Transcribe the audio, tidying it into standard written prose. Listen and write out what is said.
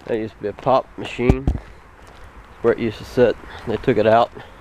That used to be a pop machine where it used to sit. They took it out.